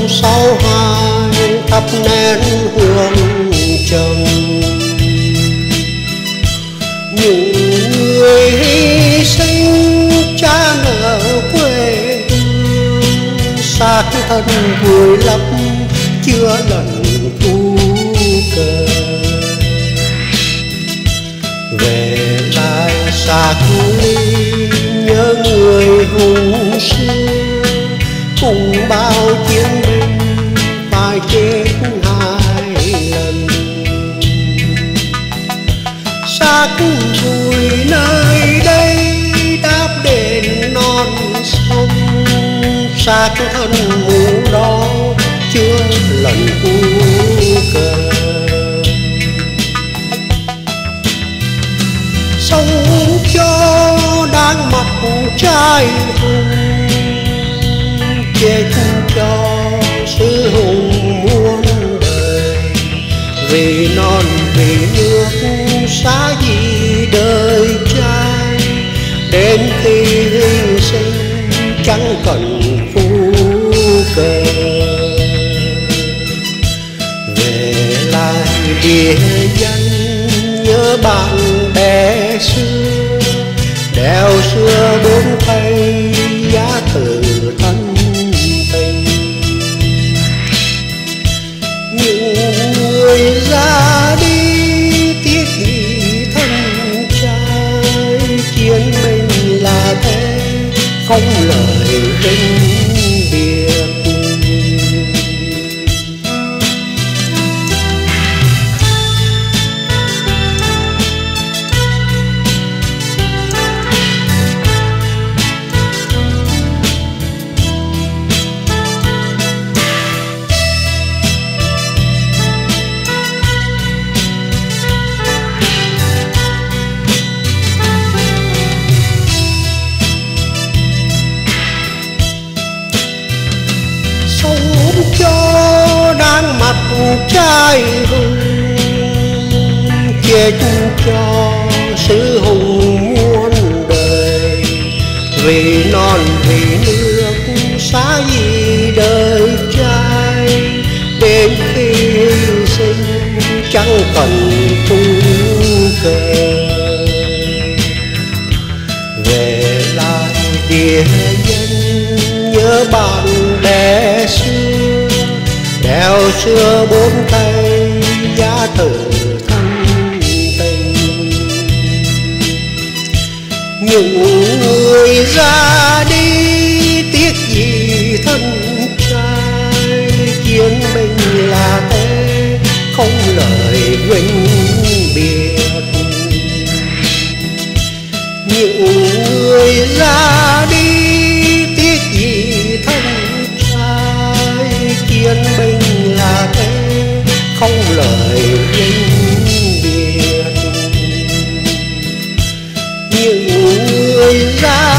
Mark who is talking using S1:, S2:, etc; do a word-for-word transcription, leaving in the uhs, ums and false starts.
S1: sau hai thắp nén hương trầm. Những người hy sinh cha nợ quê hương, xác thân vùi lấp chưa lần thu cờ. Về lại xác ly nhớ người hùng xưa, cùng bao chiến binh phải chết hai lần. Xác vùi nơi đây đáp đền non sông, xác thân mù đó chưa lần cu cờ. Sống cho đang mặt trai hùng, chết cho sứ hùng muôn đời. Vì non vì nước xá gì đời trai, đến khi hy sinh chẳng cần phu cờ. Về lại địa danh nhớ bạn bè xưa, đèo xưa bốn cây giá từ thân tình. Những người ra đi tiếc gì thân trai, chiến binh là thế không lời vinh biệt. Cho đang mặt trai hùng, chết cho sứ hùng muôn đời. Vì non vì nước xá gì đời trai, đến khi hy sinh chẳng cần phu cờ. Về lại địa danh nhớ bạn bè xưa, đèo xưa bốn cây giá từ thân tình. Những người ra đi tiếc gì thân trai, chiến binh là thế không lời vinh biệt. Những người ra đi tiếc gì thân trai, chiến binh là thế không lời vinh biệt. Những người ra